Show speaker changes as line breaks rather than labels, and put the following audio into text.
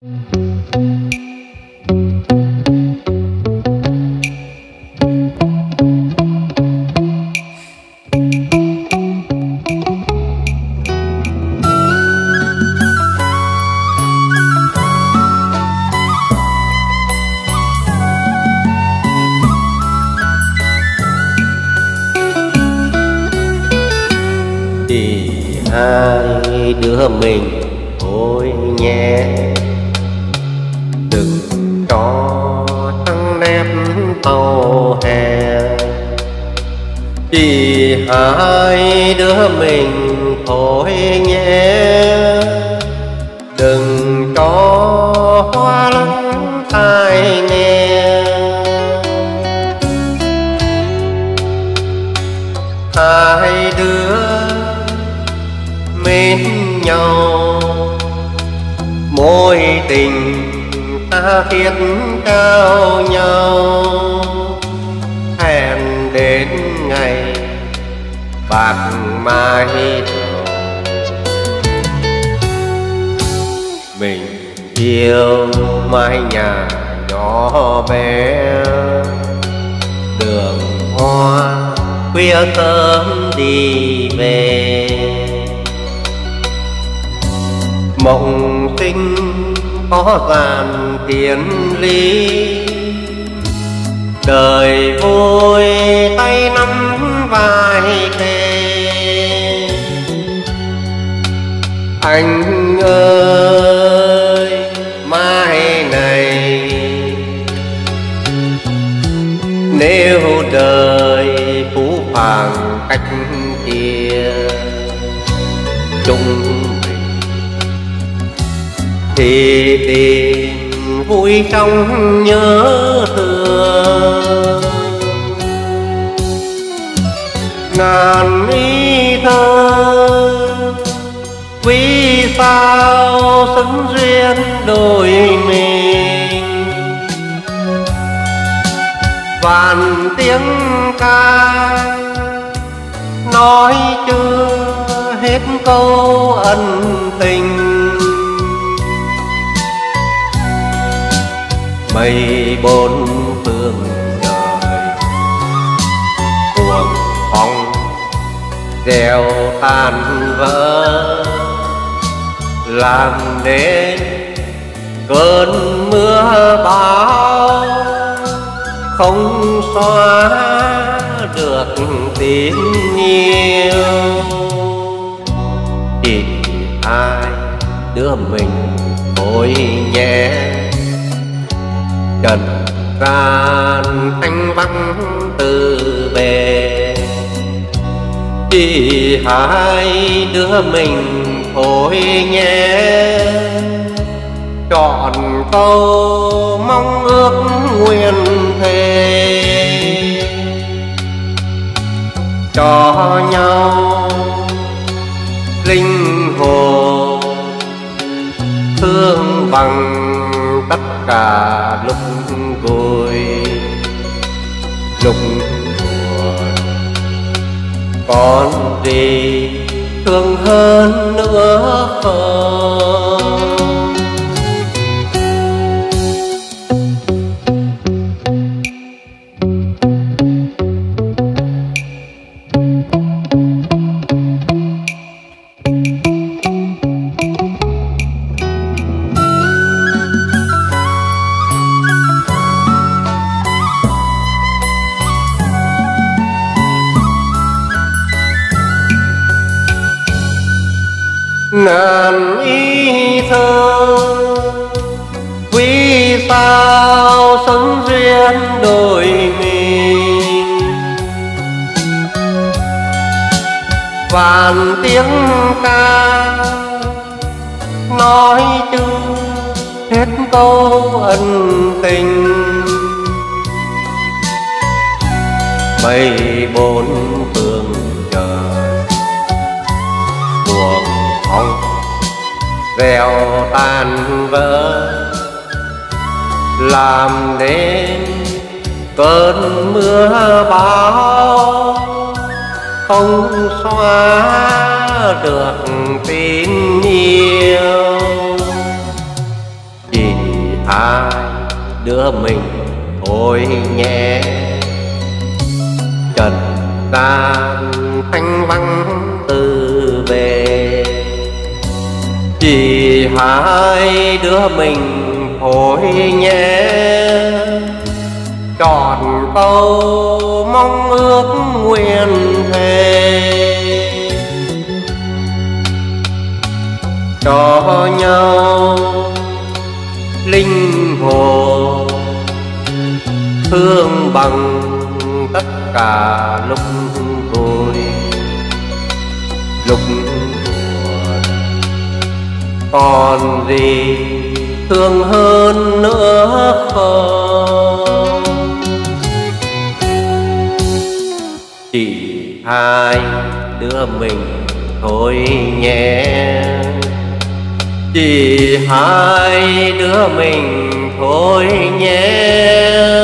Thì hai đứa mình thôi nhé, đừng cho trăng nép tàu hè. Chỉ hai đứa mình thôi nhé, đừng cho hoa lắng tai nghe. Hai đứa mến nhau, mối tình ta thiết trao nhau, hẹn đến ngày bạc mai đầu. Mình yêu mái nhà nhỏ bé, đường hoa khuya sớm đi về. Mộng sinh có dàn thiên lý, đời vui tay nắm vai kề. Anh ơi mai này, nếu đời phũ phàng cách chia chung thì tìm vui trong nhớ thương. Ngàn ý thơ vì sao xứng duyên đôi mình, vạn tiếng ca nói chưa hết câu ân tình. Mây bốn phương trời cuồng phong reo tan vỡ, làm nên cơn mưa bão không xóa được tình yêu. Chỉ hai đứa mình thôi nhé, trần gian thanh vắng từ bề. Chỉ hai đứa mình thôi nhé, trọn câu mong ước nguyện thề cho nhau linh hồn thương bằng tất cả lúc vui lúc buồn. Còn gì thương hơn nữa không? Ngàn ý thơ vì sao sống duyên đôi mình, vạn tiếng ca nói chưa hết câu ân tình. Mây bốn phương trời buồn phong reo tan vỡ, làm nên cơn mưa bão không xóa được tình yêu. Chỉ hai đứa mình thôi nhé. Trần gian thanh vắng từ về, chỉ hai đứa mình thôi nhé. Trọn câu mong ước nguyện thề, cho nhau linh hồn thương bằng tất cả lúc vui lúc buồn. Còn gì thương hơn nữa không? Chỉ hai đứa mình thôi nhé, chỉ hai đứa mình thôi nhé.